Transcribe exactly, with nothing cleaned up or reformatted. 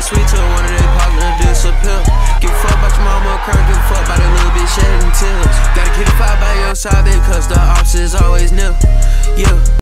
get sweet till one of they partner disappear. Give a fuck about your mama crying, give a fuck about that little bitch shedding tears. Gotta keep the fire by your side because the ops is always near. Yeah.